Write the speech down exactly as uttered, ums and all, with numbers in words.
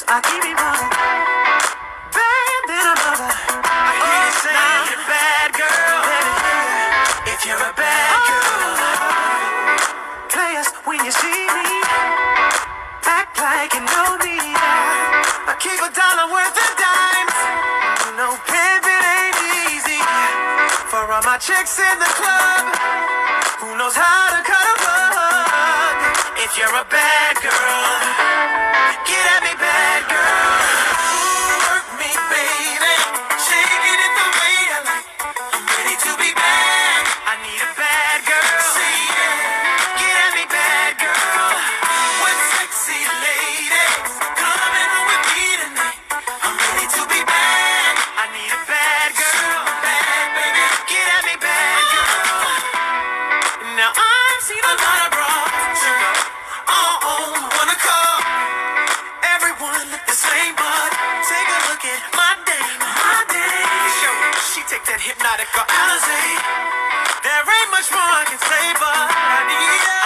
I keep it rolling. Bad than a mother. I hear you say you're a bad girl. Baby, if you're a bad girl, players, when you see me, act like you know me. I keep a dollar worth of dimes. You know, pimping ain't easy. For all my chicks in the club, who knows how to cut a rug? If you're a bad girl, get at me, bad girl. Work me, baby. Shake it in the way I like. I'm ready to be bad. I need a bad girl. Say yeah. Get at me, bad girl. What sexy ladies coming home with me tonight? I'm ready to be bad. I need a bad girl. Bad, baby. Get at me, bad girl. Now I've seen a lot of bras, you know. Oh, oh, wanna call everyone look the same, but take a look at my dame, my dame. Show she take that hypnotic or Alizé. There ain't much more I can say, but I need it.